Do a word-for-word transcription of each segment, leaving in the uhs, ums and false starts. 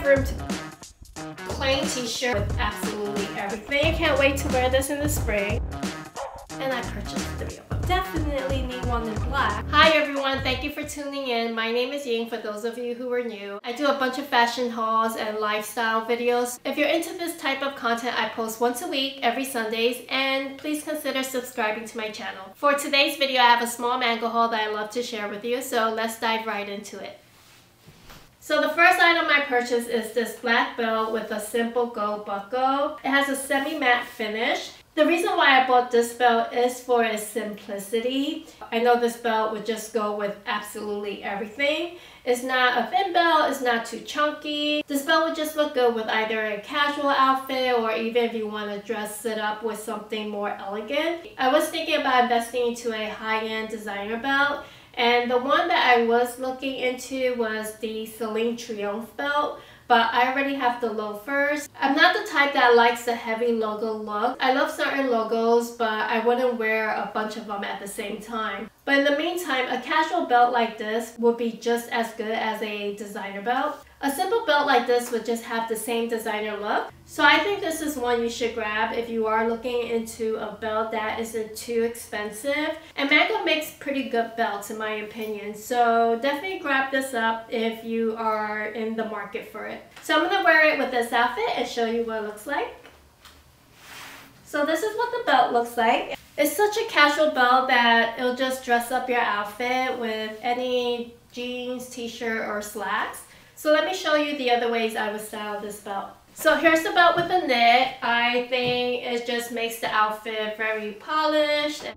room to plain t-shirt with absolutely everything. Can't wait to wear this in the spring. And I purchased three of them. Definitely need one in black. Hi everyone, thank you for tuning in. My name is Ying for those of you who are new. I do a bunch of fashion hauls and lifestyle videos. If you're into this type of content, I post once a week, every Sundays, and please consider subscribing to my channel. For today's video, I have a small mango haul that I love to share with you, so let's dive right into it. So the first item I purchased is this black belt with a simple gold buckle. It has a semi-matte finish. The reason why I bought this belt is for its simplicity. I know this belt would just go with absolutely everything. It's not a thin belt, it's not too chunky. This belt would just look good with either a casual outfit or even if you want to dress it up with something more elegant. I was thinking about investing into a high-end designer belt. And the one that I was looking into was the Celine Triomphe belt, but I already have the loafers. I'm not the type that likes the heavy logo look. I love certain logos, but I wouldn't wear a bunch of them at the same time. But in the meantime, a casual belt like this would be just as good as a designer belt. A simple belt like this would just have the same designer look. So I think this is one you should grab if you are looking into a belt that isn't too expensive. And Mango makes pretty good belts in my opinion. So definitely grab this up if you are in the market for it. So I'm going to wear it with this outfit and show you what it looks like. So this is what the belt looks like. It's such a casual belt that it'll just dress up your outfit with any jeans, t-shirt, or slacks. So let me show you the other ways I would style this belt. So here's the belt with the knit. I think it just makes the outfit very polished.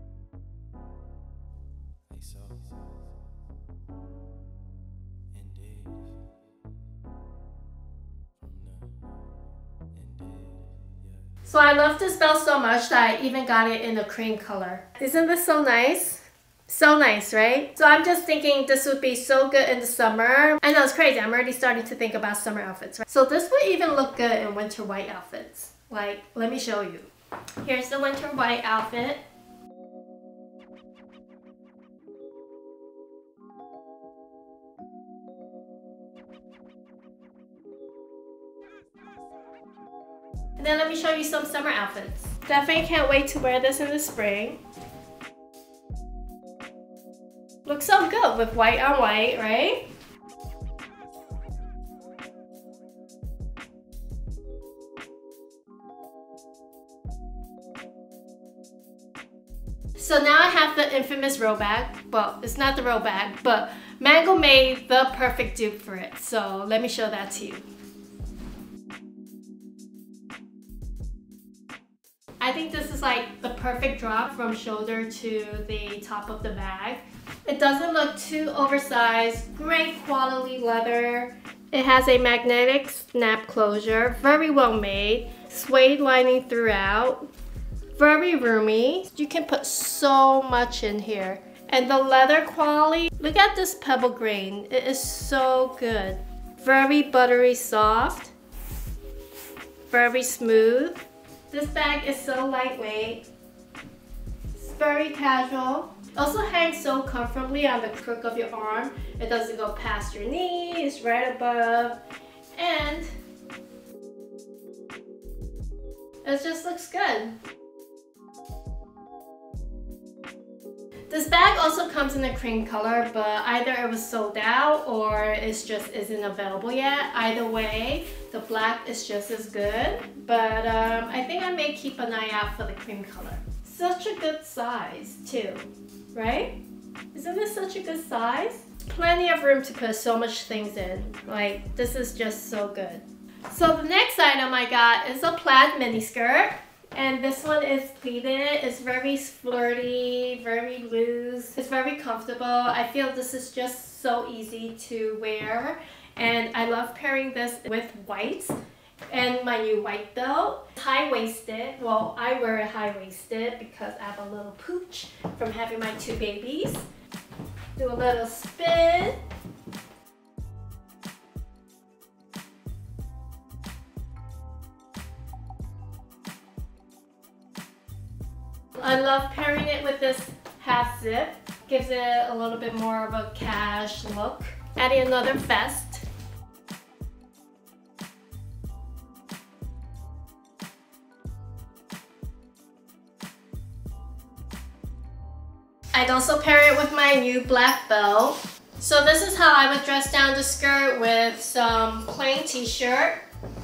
So I love this belt so much that I even got it in a cream color. Isn't this so nice? So nice, right? So I'm just thinking this would be so good in the summer. I know it's crazy. I'm already starting to think about summer outfits. Right? So this would even look good in winter white outfits. Like, let me show you. Here's the winter white outfit. And then let me show you some summer outfits. Definitely can't wait to wear this in the spring. Looks so good with white on white, right? So now I have the infamous roll bag. Well, it's not the roll bag, but Mango made the perfect dupe for it. So let me show that to you. I think this is like the perfect drop from shoulder to the top of the bag. It doesn't look too oversized, great quality leather. It has a magnetic snap closure, very well made, suede lining throughout, very roomy. You can put so much in here. And the leather quality, look at this pebble grain, it is so good. Very buttery soft, very smooth. This bag is so lightweight, it's very casual. Also hangs so comfortably on the crook of your arm. It doesn't go past your knee, it's right above. And it just looks good. This bag also comes in a cream color, but either it was sold out or it just isn't available yet. Either way, the black is just as good. But um, I think I may keep an eye out for the cream color. Such a good size too, right? Isn't this such a good size? Plenty of room to put so much things in. Like, this is just so good. So the next item I got is a plaid mini skirt. And this one is pleated. It's very flirty, very loose. It's very comfortable. I feel this is just so easy to wear. And I love pairing this with white and my new white belt. High-waisted. Well, I wear it high-waisted because I have a little pooch from having my two babies. Do a little spin. I love pairing it with this half zip. Gives it a little bit more of a cash look. Adding another vest. I'd also pair it with my new black belt. So this is how I would dress down the skirt with some plain t-shirt,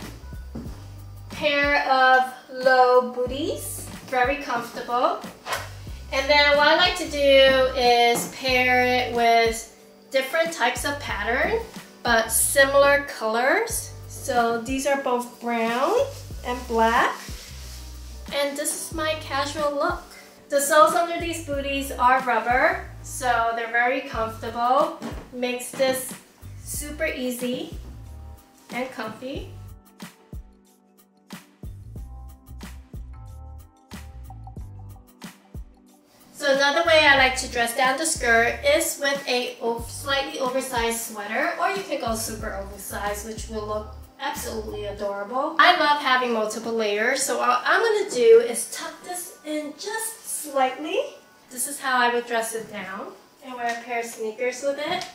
pair of low booties, very comfortable. And then what I like to do is pair it with different types of pattern, but similar colors. So these are both brown and black. And this is my casual look. The soles under these booties are rubber, so they're very comfortable. Makes this super easy and comfy. So another way I like to dress down the skirt is with a slightly oversized sweater, or you can go super oversized, which will look absolutely adorable. I love having multiple layers, so what I'm going to do is tuck this in just slightly. This is how I would dress it down, and wear a pair of sneakers with it.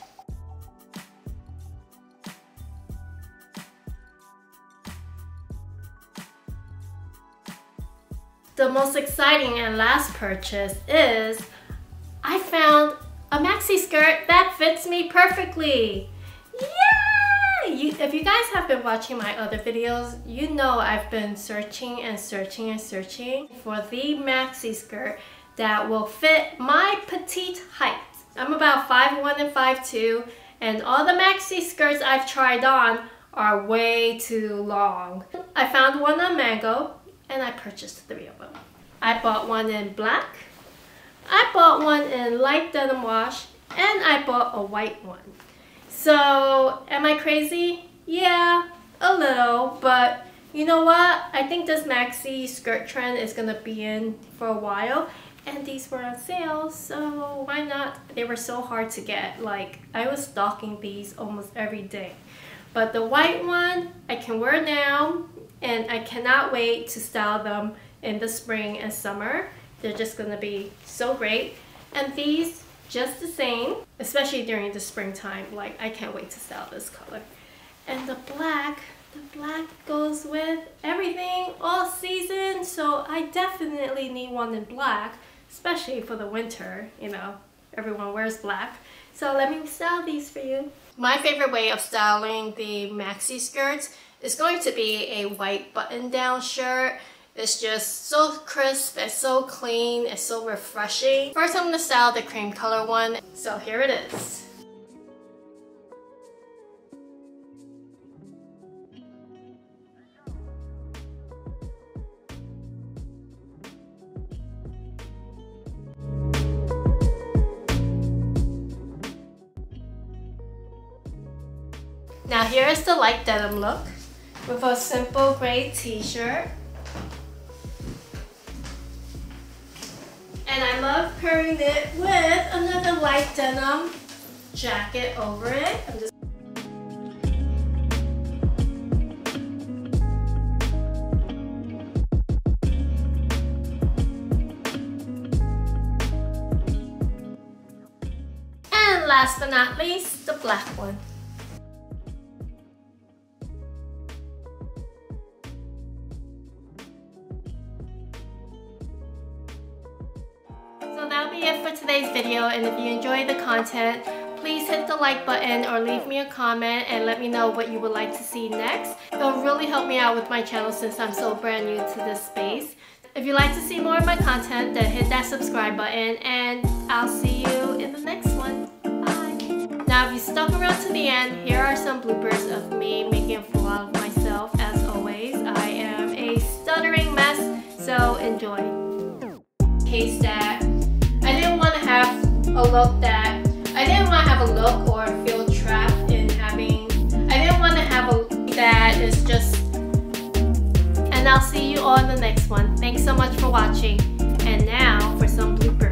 The most exciting and last purchase is I found a maxi skirt that fits me perfectly. Yay! You, if you guys have been watching my other videos, you know I've been searching and searching and searching for the maxi skirt that will fit my petite height. I'm about five one and five two, and all the maxi skirts I've tried on are way too long. I found one on Mango, and I purchased three of them. I bought one in black, I bought one in light denim wash, and I bought a white one. So, am I crazy? Yeah, a little, but you know what? I think this maxi skirt trend is gonna be in for a while, and these were on sale, so why not? They were so hard to get. Like, I was stalking these almost every day. But the white one, I can wear now, and I cannot wait to style them in the spring and summer. They're just gonna be so great. And these, just the same, especially during the springtime. Like, I can't wait to style this color. And the black, the black goes with everything all season, so I definitely need one in black, especially for the winter, you know, everyone wears black. So let me style these for you. My favorite way of styling the maxi skirts is going to be a white button-down shirt. It's just so crisp, it's so clean, it's so refreshing. First I'm going to style the cream color one, so here it is. Now here is the light denim look with a simple gray t-shirt. And I love pairing it with another light denim jacket over it. I'm just and last but not least, the black one. So that'll be it for today's video, and if you enjoyed the content, please hit the like button or leave me a comment and let me know what you would like to see next. It'll really help me out with my channel since I'm so brand new to this space. If you'd like to see more of my content, then hit that subscribe button, and I'll see you in the next one. Bye! Now if you stuck around to the end, here are some bloopers of me making a vlog of myself. As always, I am a stuttering mess, so enjoy. Case that I didn't want to have a look that I didn't want to have a look or feel trapped in having I didn't want to have a look that is just, and I'll see you all in the next one. Thanks so much for watching, and now for some bloopers.